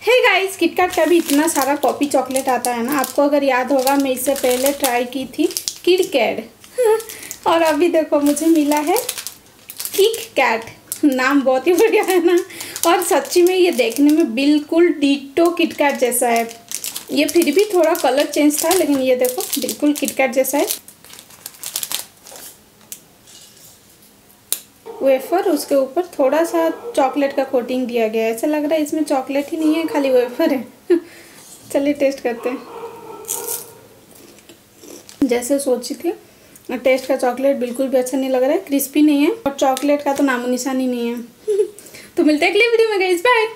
Hey guys, KitKat का भी इतना सारा कॉपी चॉकलेट आता है ना। आपको अगर याद होगा, मैं इससे पहले ट्राई की थी किटकैट और अभी देखो मुझे मिला है किक कैट। नाम बहुत ही बढ़िया है ना। और सच्ची में ये देखने में बिल्कुल डिट्टो किटकैट जैसा है। ये फिर भी थोड़ा कलर चेंज था, लेकिन ये देखो बिल्कुल किटकैट जैसा है। वेफर, उसके ऊपर थोड़ा सा चॉकलेट का कोटिंग दिया गया है। ऐसा लग रहा है इसमें चॉकलेट ही नहीं है, खाली वेफर है। चलिए टेस्ट करते हैं। जैसे सोची थी, टेस्ट का चॉकलेट बिल्कुल भी अच्छा नहीं लग रहा है, क्रिस्पी नहीं है और चॉकलेट का तो नामो निशान ही नहीं है। तो मिलते हैं अगले वीडियो में गाइस, बाय।